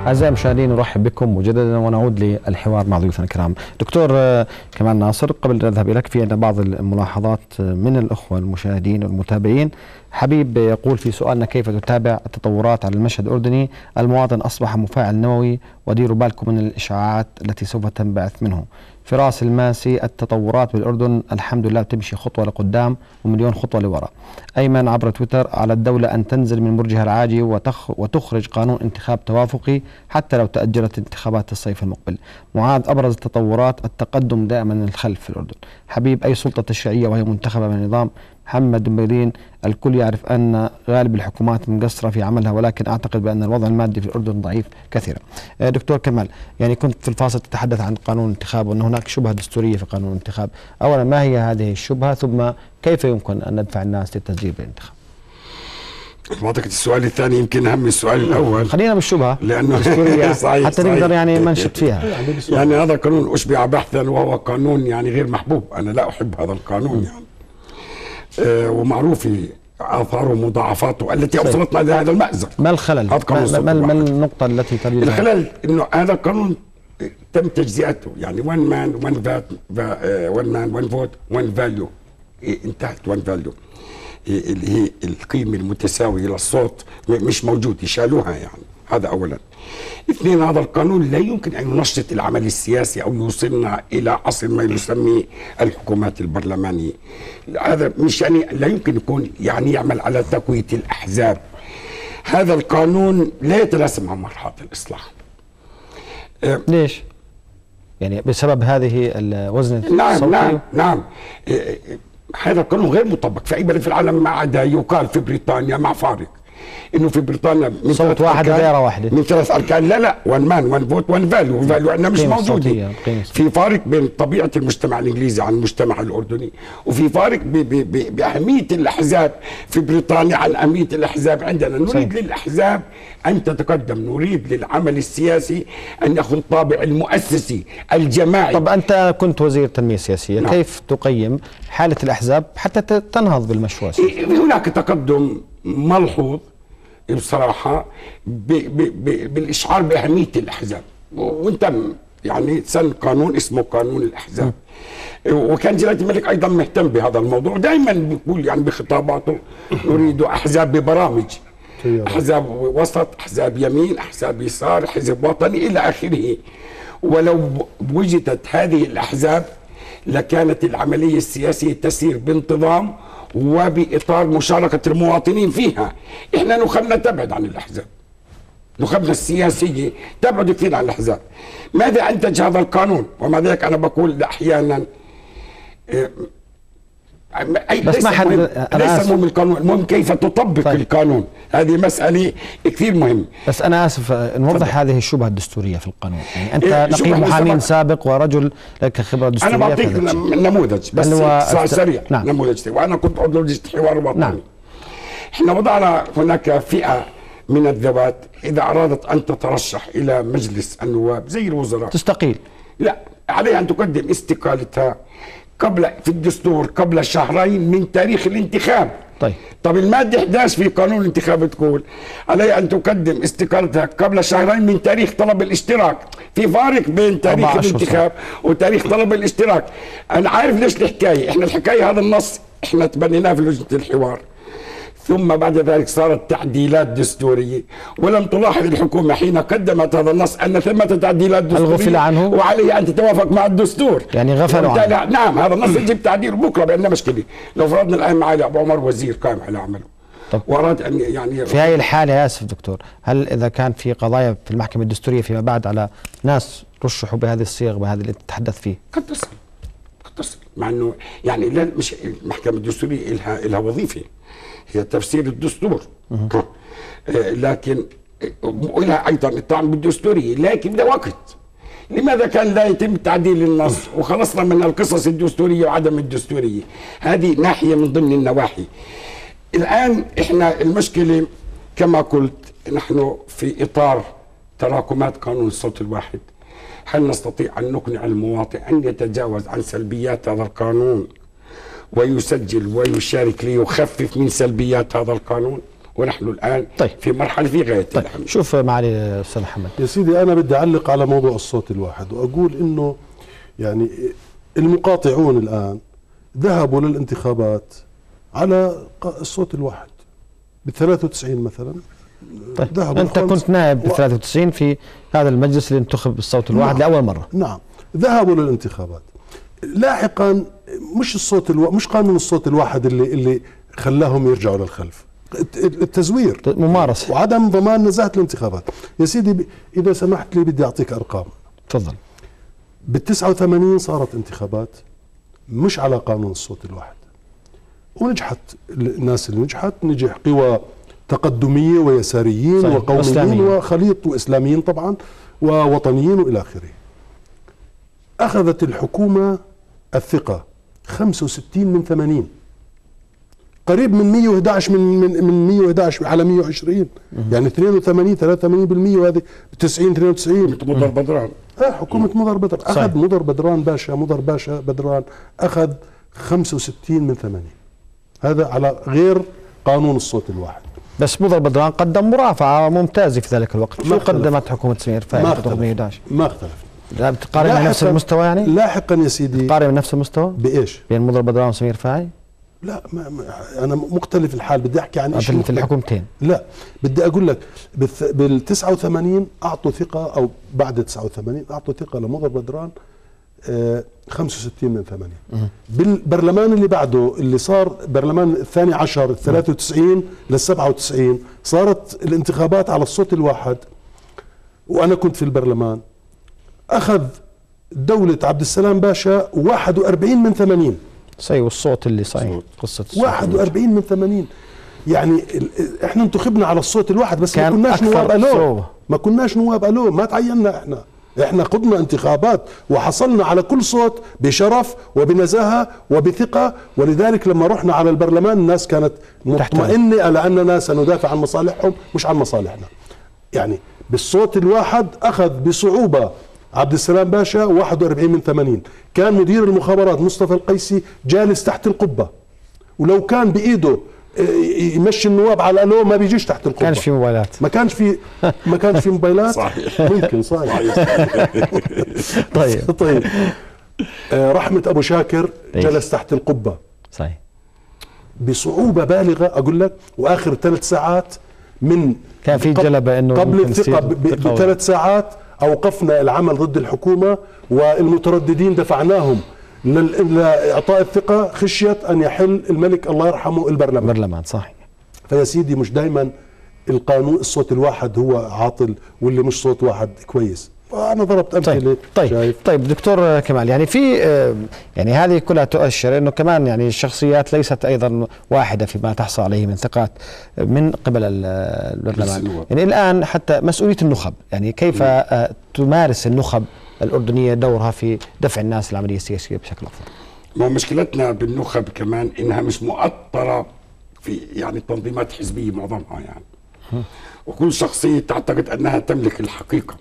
أعزائي المشاهدين نرحب بكم مجددا ونعود للحوار مع ضيوفنا الكرام. دكتور كمال ناصر، قبل أن نذهب إليك في عندنا بعض الملاحظات من الأخوة المشاهدين والمتابعين. حبيب يقول في سؤالنا: كيف تتابع التطورات على المشهد الأردني؟ المواطن أصبح مفاعل نووي وديروا بالكم من الإشعاعات التي سوف تنبعث منه. فراس الماسي: التطورات بالأردن الحمد لله تمشي خطوة لقدام ومليون خطوة لوراء. أيمن عبر تويتر: على الدولة أن تنزل من برجها العاجي وتخرج قانون انتخاب توافقي حتى لو تأجلت انتخابات الصيف المقبل. معاذ: أبرز التطورات التقدم دائما للخلف في الأردن. حبيب: أي سلطة تشريعية وهي منتخبة من النظام. محمد مبيرين: الكل يعرف أن غالب الحكومات مقصرة في عملها، ولكن أعتقد بأن الوضع المادي في الأردن ضعيف كثيرا. دكتور كمال، يعني كنت في الفاصل تتحدث عن قانون الانتخاب وأن هناك شبهة دستورية في قانون الانتخاب. أولا، ما هي هذه الشبهة؟ ثم كيف يمكن أن ندفع الناس للتسجيل بالانتخاب؟ أعتقد السؤال الثاني يمكن أهم من السؤال الأول. خلينا بالشبهة لأنه صحيح حتى نقدر يعني ننشط فيها. يعني هذا قانون أشبع بحثا وهو قانون يعني غير محبوب. أنا لا أحب هذا القانون يعني ومعروف آثاره ومضاعفاته التي أوصلتنا إلى هذا المأزق. ما الخلل؟ ما النقطة التي تريد؟ الخلل إنه هذا القانون تم تجزئته، يعني one man one vote one value. انتهت one value اللي هي القيمة المتساوية للصوت مش موجود، يشالوها يعني. هذا أولا. اثنين، هذا القانون لا يمكن أن ينشط العمل السياسي أو يوصلنا إلى عصر ما يسميه الحكومات البرلمانية. هذا مش يعني لا يمكن يكون يعني يعمل على تقوية الأحزاب. هذا القانون لا يتناسب مع مرحلة الإصلاح. ليش؟ يعني بسبب هذه الوزن الصوتي؟ نعم. هذا القانون غير مطبق في أي بلد في العالم ما عدا يقال في بريطانيا مع فارق انه في بريطانيا من صوت واحد غير واحده من 3 اركان. لا وان مان وان فوت وان فاليو. فاليو عندنا مش موجوده. في فارق بين طبيعه المجتمع الانجليزي عن المجتمع الاردني، وفي فارق باهميه الاحزاب في بريطانيا عن اهميه الاحزاب عندنا. نريد للاحزاب ان تتقدم، نريد للعمل السياسي ان ياخذ الطابع المؤسسي الجماعي. طب انت كنت وزير التنميه السياسيه، نعم. كيف تقيم حاله الاحزاب حتى تنهض بالمشروع السياسي؟ هناك تقدم ملحوظ بصراحة بالإشعار بأهمية الأحزاب، وانتم يعني سن قانون اسمه قانون الأحزاب. وكان جلالة الملك أيضا مهتم بهذا الموضوع، دائما بيقول يعني بخطاباته نريد أحزاب ببرامج، أحزاب وسط، أحزاب يمين، أحزاب يسار، حزب وطني إلى آخره. ولو وجدت هذه الأحزاب لكانت العملية السياسية تسير بانتظام وبإطار مشاركة المواطنين فيها. إحنا نخبنا تبعد عن الأحزاب، نخبنا السياسية تبعد كثير عن الأحزاب. ماذا أنتج هذا القانون؟ ومع ذلك أنا بقول أحيانا بس ليس مهم القانون، المهم كيف تطبق. طيب. القانون هذه مسألة كثير مهمة. بس أنا آسف نوضح هذه الشبهة الدستورية في القانون. يعني أنت نقيب محامين سابق ورجل لك خبرة دستورية. أنا بعطيك نموذج بس سريع. نعم. نموذج، وأنا كنت عضو لجنة حوار وطني. نعم. إحنا وضعنا هناك فئة من الذوات إذا أرادت أن تترشح إلى مجلس النواب زي الوزراء تستقيل. لا، عليها أن تقدم استقالتها قبل في الدستور قبل شهرين من تاريخ الانتخاب. طب المادة 11 في قانون الانتخاب تقول عليها أن تقدم استقالتها قبل شهرين من تاريخ طلب الاشتراك. في فارق بين تاريخ الانتخاب وتاريخ طلب الاشتراك. أنا عارف ليش الحكاية. إحنا الحكاية هذا النص إحنا تبنيناه في لجنة الحوار، ثم بعد ذلك صارت تعديلات دستورية، ولم تلاحظ الحكومة حين قدمت هذا النص أن ثمة تعديلات دستورية الغفل عنه وعليه أن تتوافق مع الدستور. يعني غفلوا عنه. نعم، هذا النص يجب تعديل بكرة بأنه مشكلة. لو فرضنا الآن معالي أبو عمر وزير قائم على عمله وأراد أن يعني في هذه الحالة، آسف دكتور، هل إذا كان في قضايا في المحكمة الدستورية فيما بعد على ناس رشحوا بهذه الصيغ وبهذا اللي تتحدث فيه قد تصل مع أنه يعني لا، مش المحكمة الدستورية لها وظيفة هي تفسير الدستور، لكن ولها ايضا الطعن بالدستوريه، لكن ده وقت. لماذا كان لا يتم تعديل النص وخلصنا من القصص الدستوريه وعدم الدستوريه؟ هذه ناحيه من ضمن النواحي. الان احنا المشكله كما قلت نحن في اطار تراكمات قانون الصوت الواحد. هل نستطيع ان نقنع المواطن ان يتجاوز عن سلبيات هذا القانون ويسجل ويشارك ليخفف من سلبيات هذا القانون؟ ونحن الآن طيب. في مرحلة في غاية طيب الأهمية. شوف معالي أستاذ محمد. يا سيدي أنا بدي أعلق على موضوع الصوت الواحد وأقول إنه يعني المقاطعون الآن ذهبوا للانتخابات على الصوت الواحد بال93 مثلا. طيب أنت كنت نائب بال93 في هذا المجلس اللي انتخب بالصوت الواحد لأول مرة. نعم ذهبوا للانتخابات. لاحقا مش قانون الصوت الواحد اللي خلاهم يرجعوا للخلف، التزوير ممارسة وعدم ضمان نزاهة الانتخابات. يا سيدي إذا سمحت لي بدي أعطيك أرقام. تفضل. بال89 صارت انتخابات مش على قانون الصوت الواحد، ونجحت الناس اللي نجح قوى تقدمية ويساريين صحيح. وقوميين وإسلاميين. وخليط وإسلاميين طبعا ووطنيين وإلى آخره. أخذت الحكومة الثقة 65 من 80، قريب من 111 من 111 على 120، يعني 82 83%، وهذه 90 92. مضر بدران حكومة مضر بدران أخذ مضر باشا بدران أخذ 65 من 80. هذا على غير قانون الصوت الواحد. بس مضر بدران قدم مرافعة ممتازة في ذلك الوقت. شو قدمت حكومة سمير رفاعي؟ ما اختلف. لا بتقارن من نفس المستوى يعني؟ لاحقا يا سيدي تقارن من نفس المستوى؟ بإيش؟ بين مضر بدران وسمير رفاعي؟ لا أنا مختلف الحال، بدي أحكي عن شيء في الحكومتين. لا بدي أقول لك بال89 أعطوا ثقة، أو بعد 89 أعطوا ثقة لمضر بدران 65 من 80. بالبرلمان اللي بعده اللي صار برلمان الثاني عشر 93 لل97 صارت الانتخابات على الصوت الواحد، وأنا كنت في البرلمان. أخذ دولة عبد السلام باشا 41 من 80. صحيح. والصوت اللي صحيح قصة الصوت 41 من 80. يعني احنا انتخبنا على الصوت الواحد بس ما كناش نواب ألو، ما تعيننا احنا قدنا انتخابات وحصلنا على كل صوت بشرف وبنزاهة وبثقة. ولذلك لما رحنا على البرلمان الناس كانت مطمئنة على أننا سندافع عن مصالحهم مش عن مصالحنا. يعني بالصوت الواحد أخذ بصعوبة عبد السلام باشا 41 من 80. كان مدير المخابرات مصطفى القيسي جالس تحت القبة، ولو كان بإيده يمشي النواب على الألو ما بيجيش تحت القبة. كانش في موبايلات. ما كانش في موبايلات. صحيح. ممكن صحيح. طيب رحمة أبو شاكر جلس تحت القبة صحيح بصعوبة بالغة أقول لك. وآخر 3 ساعات من كان في جلبة إنه قبل الثقة ب3 ساعات أوقفنا العمل ضد الحكومة، والمترددين دفعناهم لإعطاء الثقة خشية أن يحل الملك الله يرحمه البرلمان. صحيح. فيا سيدي مش دايما القانون الصوت الواحد هو عاطل، واللي مش صوت واحد كويس. أنا ضربت أمثلة. طيب دكتور كمال، يعني في يعني هذه كلها تؤشر إنه كمان يعني الشخصيات ليست أيضا واحدة فيما تحصل عليه من ثقات من قبل البرلمان. يعني الآن حتى مسؤولية النخب، يعني كيف تمارس النخب الأردنية دورها في دفع الناس العملية السياسية بشكل أفضل؟ ما مشكلتنا بالنخب كمان إنها مش مؤطرة في يعني تنظيمات حزبية معظمها يعني، وكل شخصية تعتقد أنها تملك الحقيقة.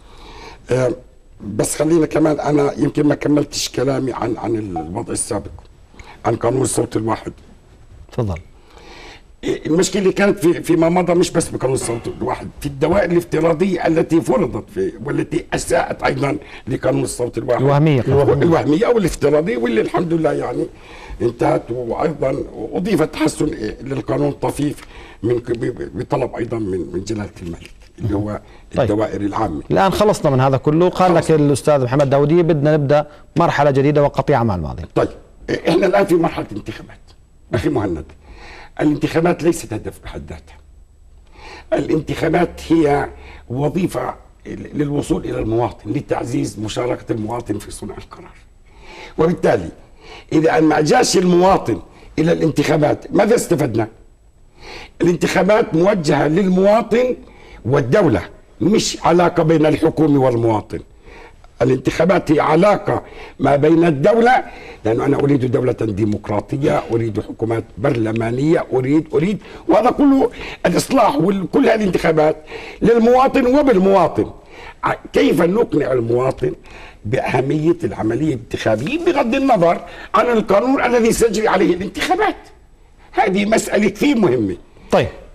بس خلينا كمان، أنا يمكن ما كملتش كلامي عن الوضع السابق، عن قانون الصوت الواحد. تفضل. المشكلة اللي كانت فيما مضى مش بس بقانون الصوت الواحد، في الدوائر الافتراضية التي فرضت والتي أساءت أيضا لقانون الصوت الواحد، الوهمية أو الافتراضية، واللي الحمد لله يعني انتهت. وأيضا أضيف تحسن للقانون الطفيف بطلب أيضا من جلالة الملك اللي هو الدوائر العامة. الآن خلصنا من هذا كله، قال لك الأستاذ محمد داودية بدنا نبدأ مرحلة جديدة وقطيعة مع الماضي. طيب احنا الآن في مرحلة انتخابات. أخي مهند، الانتخابات ليست هدف بحد ذاتها. الانتخابات هي وظيفة للوصول إلى المواطن، لتعزيز مشاركة المواطن في صنع القرار. وبالتالي إذا ما جاش المواطن إلى الانتخابات ماذا استفدنا؟ الانتخابات موجهة للمواطن والدولة، مش علاقة بين الحكومة والمواطن. الانتخابات هي علاقة ما بين الدولة، لأنه أنا أريد دولة ديمقراطية، أريد حكومات برلمانية، أريد وهذا كله الإصلاح، وكل هذه الانتخابات للمواطن وبالمواطن. كيف نقنع المواطن بأهمية العملية الانتخابية بغض النظر عن القانون الذي سيجري عليه الانتخابات؟ هذه مسألة كثير مهمة. طيب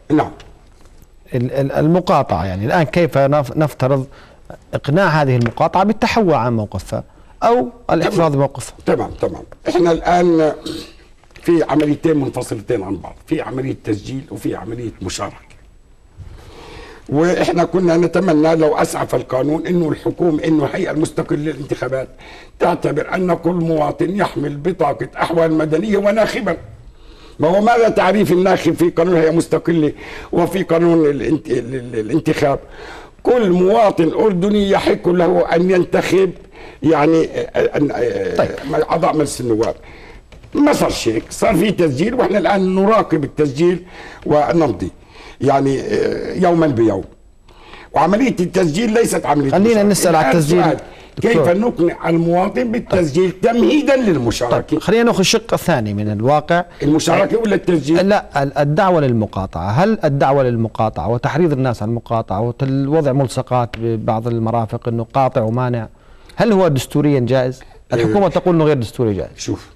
نعم. المقاطعة يعني الآن كيف نفترض إقناع هذه المقاطعة بالتحول عن موقفها أو الاحتفاظ بموقفها؟ تمام. احنا الآن في عمليتين منفصلتين عن بعض، في عملية تسجيل وفي عملية مشاركة. واحنا كنا نتمنى لو اسعف القانون انه الحكومه، انه الهيئه المستقله للانتخابات تعتبر ان كل مواطن يحمل بطاقه احوال مدنيه وناخبا. ما هو ماذا تعريف الناخب في قانون الهيئه المستقله وفي قانون الانتخاب؟ كل مواطن اردني يحق له ان ينتخب يعني اعضاء مجلس النواب. ما صار هيك، صار في تسجيل، واحنا الان نراقب التسجيل ونمضي يعني يوما بيوم. وعمليه التسجيل ليست عمليه خلينا نسال على التسجيل. كيف نقنع المواطن بالتسجيل تمهيدا للمشاركه؟ طيب خلينا ناخذ الشق الثاني من الواقع، المشاركه ولا التسجيل؟ لا، الدعوه للمقاطعه. هل الدعوه للمقاطعه وتحريض الناس على المقاطعه ووضع ملصقات ببعض المرافق انه قاطع ومانع، هل هو دستوريا جائز؟ الحكومه تقول انه غير دستوري جائز. شوف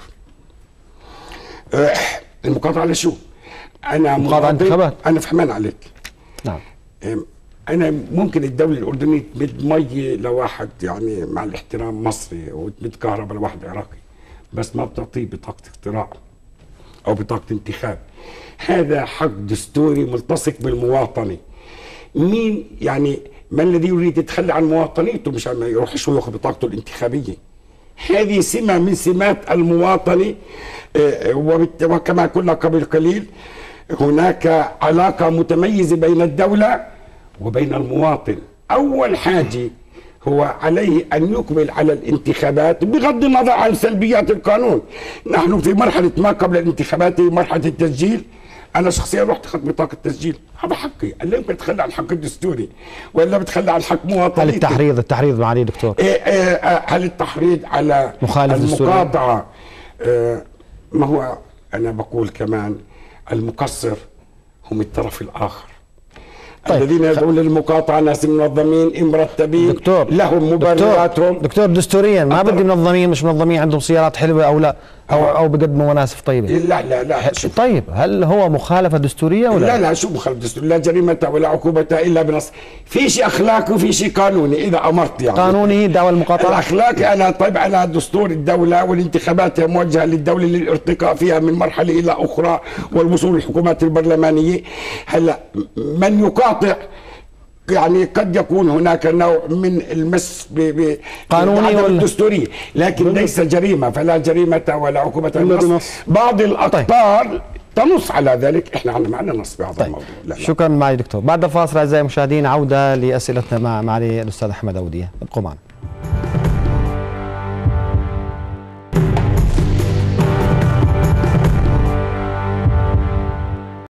المقاطعه لشو؟ انا مقاطعه انتخابات. انا فهمان عليك. نعم. انا ممكن الدوله الاردنيه تمد مي لواحد يعني مع الاحترام مصري، وتمد كهرباء لواحد عراقي، بس ما بتعطيه بطاقه اختراع او بطاقه انتخاب. هذا حق دستوري ملتصق بالمواطنه. مين يعني ما الذي يريد يتخلى عن مواطنيته مشان ما يروحش وياخذ بطاقته الانتخابيه؟ هذه سمه من سمات المواطنه. وكما قلنا قبل قليل، هناك علاقه متميزه بين الدوله وبين المواطن. أول حاجة هو عليه أن يقبل على الانتخابات بغض النظر عن سلبيات القانون. نحن في مرحلة ما قبل الانتخابات، مرحلة التسجيل، أنا شخصيا رحت أخذت بطاقة تسجيل، هذا حقي. اللي يمكن بتخلى عن الحق الدستوري ولا بتخلى عن حق مواطني. هل التحريض معالي دكتور؟ هل التحريض على المقاطعة؟ ما هو أنا بقول كمان المقصر هم الطرف الآخر. طيب. الذين يدعون للمقاطعة ناس منظمين مرتبين لهم مبرراتهم. دكتور دستوريا ما بدي منظمين مش منظمين عندهم سيارات حلوة أو لا أو بقدموا مناسف طيبة. لا طيب هل هو مخالفة دستورية ولا لا شو مخالفة دستورية؟ لا جريمة ولا عقوبة إلا بنص. في شيء أخلاقي وفي شيء قانوني. إذا أمرت يعني قانوني دعوى المقاطعة. الأخلاقي أنا طيب على دستور الدولة والانتخابات موجهة للدولة للارتقاء فيها من مرحلة إلى أخرى والوصول للحكومات البرلمانية. هلا من يقاطع يعني قد يكون هناك نوع من المس قانوني ولا دستوري، لكن ليس جريمة، فلا جريمة ولا عقوبة النص. بعض الأقطار تنص على ذلك. احنا معنا نص بهذا الموضوع. لا. شكرا معي دكتور. بعد الفاصل اعزائي المشاهدين عودة لأسئلتنا مع معالي الأستاذ أحمد أودية. ابقوا معنا.